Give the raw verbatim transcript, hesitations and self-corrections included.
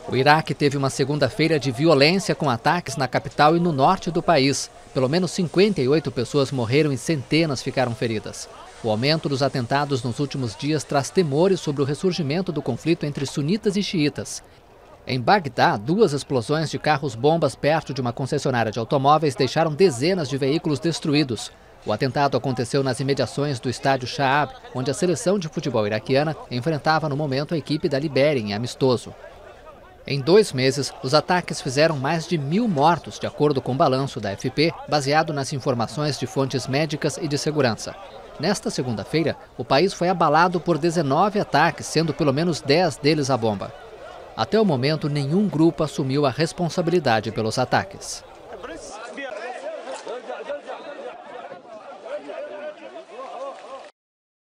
O Iraque teve uma segunda-feira de violência com ataques na capital e no norte do país. Pelo menos cinquenta e oito pessoas morreram e centenas ficaram feridas. O aumento dos atentados nos últimos dias traz temores sobre o ressurgimento do conflito entre sunitas e xiitas. Em Bagdá, duas explosões de carros-bombas perto de uma concessionária de automóveis deixaram dezenas de veículos destruídos. O atentado aconteceu nas imediações do estádio Shaab, onde a seleção de futebol iraquiana enfrentava no momento a equipe da Libéria em amistoso. Em dois meses, os ataques fizeram mais de mil mortos, de acordo com o balanço da A F P, baseado nas informações de fontes médicas e de segurança. Nesta segunda-feira, o país foi abalado por dezenove ataques, sendo pelo menos dez deles a bomba. Até o momento, nenhum grupo assumiu a responsabilidade pelos ataques.